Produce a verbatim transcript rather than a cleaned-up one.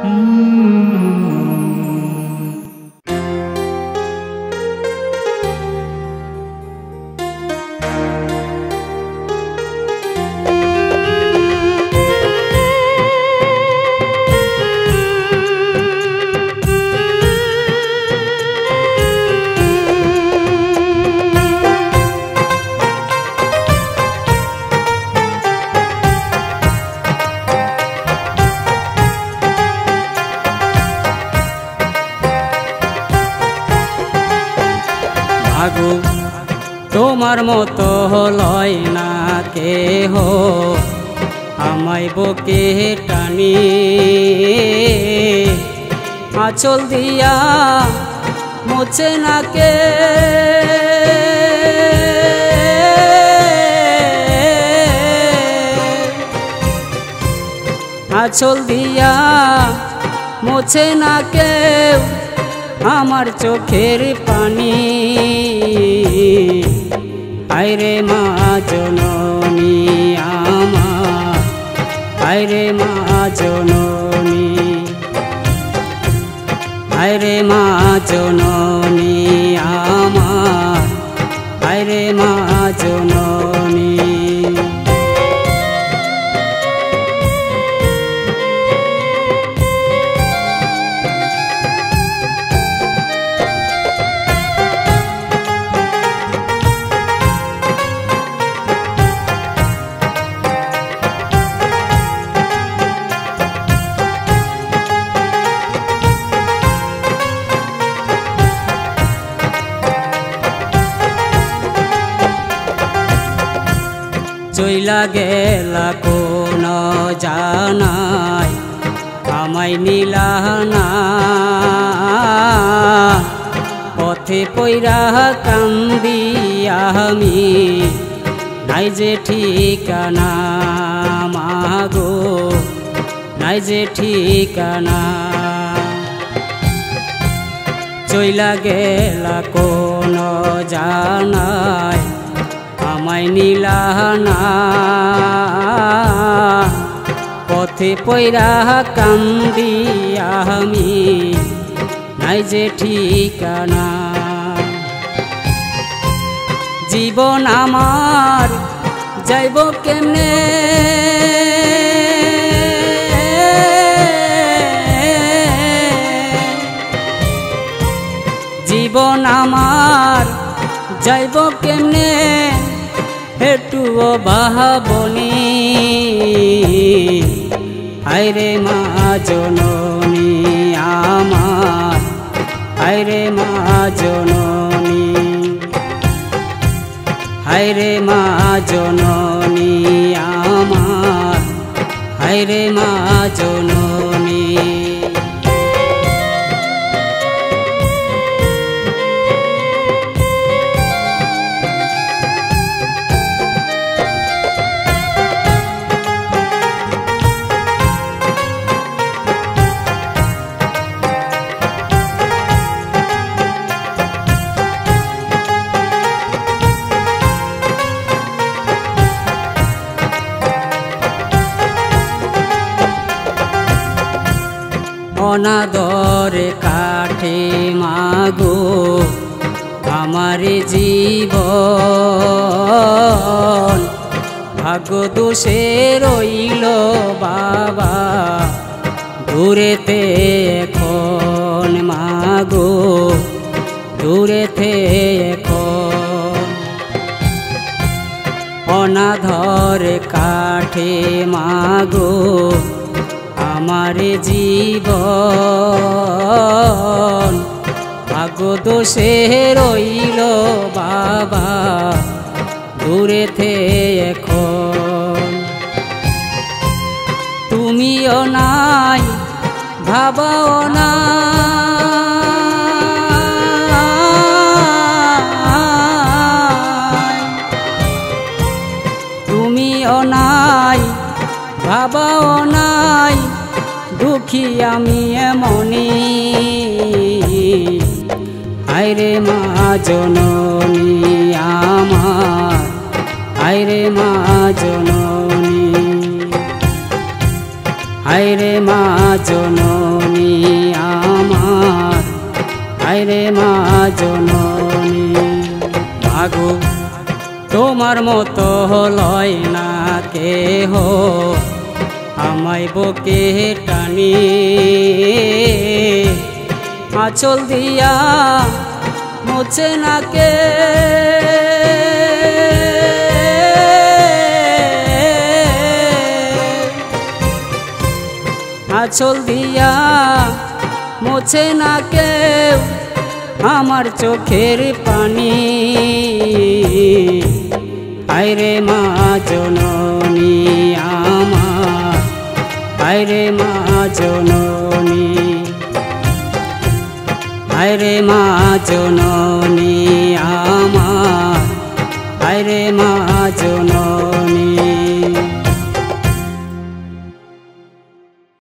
ভাগো তোমার মতো লয় না কেহ আমায় বুকে টানি আঁচল দিয়া মোছে না কে আঁচল দিয়া মোছে না কেউ আমার চোখের পানি আইরে মা জননী আমার আইরে মা জননী আইরে মা জননী আমার আইরে মা জননী চইলা গেলা কোন জানাই আমায় নিলানা পথে পইরা কান্দি আমি নাই যে ঠিকানা মাগো নাই যে ঠিকানা চইলা গেলা কোন জানাই আমায় নিলানা পথে পইরা কান্দি আমি নাই যে ঠিকানা জীবন আমার যাইব কেমনে জীবন আমার যাইব কেমনে হেটুও বাহাবনি আইরে মা জননী আমার আইরে মা জননী আইরে মা জননী আমার আইরে মা জননী অনাদরে কাঠে মাগো আমার জীবন ভাগ্য দোষে রইল বাবা দূরেতে এখন মাগো দূরেতে এখন অনাদরে কাঠে মাগো আমার জীবন ভাগ্য দোষে রইল বাবা দূরেতে এখন তুমিও নাই ভাবাও না তুমিও নাই ভাবাও নাই দুঃখী আমি এমনি আইরে মা জননী আমার আইরে মা জননী আইরে মা জননী আমার, আইরে মা জননী। মাগো তোমার মতো লয় না কেহ আমায় বুকে টানি, আঁচল দিয়া মোছে না কে, আঁচল দিয়া মোছে না কেউ আমার চোখের পানি। আইরে মা জননী আমার, আইরে মা জননী, আইরে মা জননী আমার, আইরে মা জননী।